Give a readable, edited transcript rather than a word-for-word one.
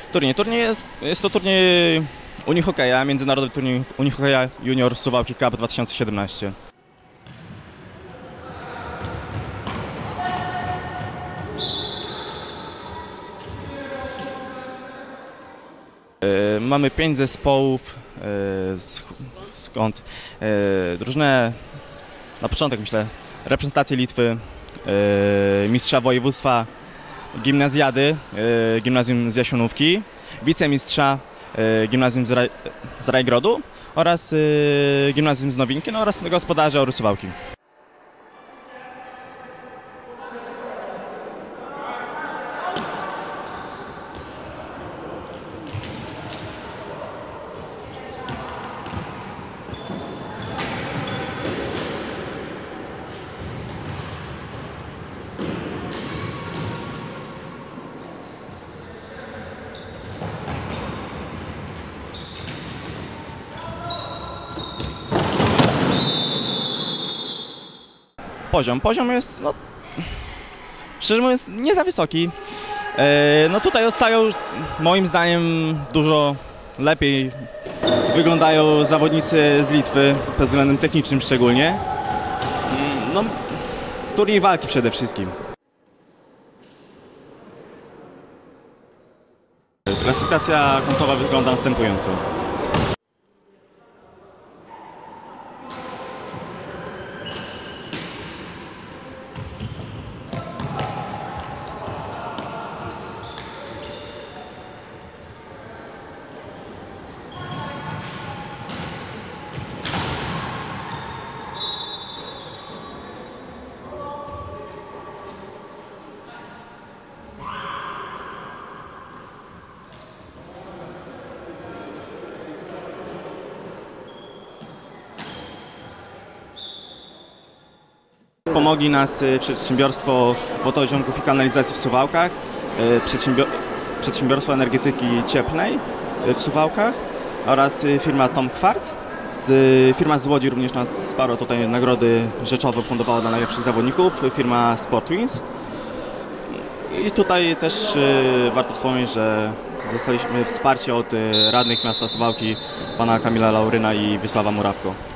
Turniej jest to turniej Unihokeja, międzynarodowy turniej Unihokeja Junior Suwałki Cup 2017. Mamy 5 zespołów, skąd różne, na początek myślę, reprezentacje Litwy, mistrza województwa, gimnazjady, gimnazjum z Jasionówki, wicemistrza gimnazjum z Rajgrodu oraz gimnazjum z Nowinki, no oraz gospodarze Ory Suwałki. Poziom jest, no, szczerze mówiąc, nie za wysoki. No tutaj odstają, moim zdaniem, dużo lepiej wyglądają zawodnicy z Litwy, pod względem technicznym szczególnie. No, turniej walki przede wszystkim. Klasyfikacja końcowa wygląda następująco. Pomogli nas przedsiębiorstwo wodociągów i kanalizacji w Suwałkach, przedsiębiorstwo energetyki cieplnej w Suwałkach oraz firma Tom Kwarc. Firma z Łodzi również nas wsparła, tutaj nagrody rzeczowe fundowała dla najlepszych zawodników, firma Sportwings. I tutaj też warto wspomnieć, że dostaliśmy wsparcie od radnych miasta Suwałki, pana Kamila Lauryna i Wiesława Murawko.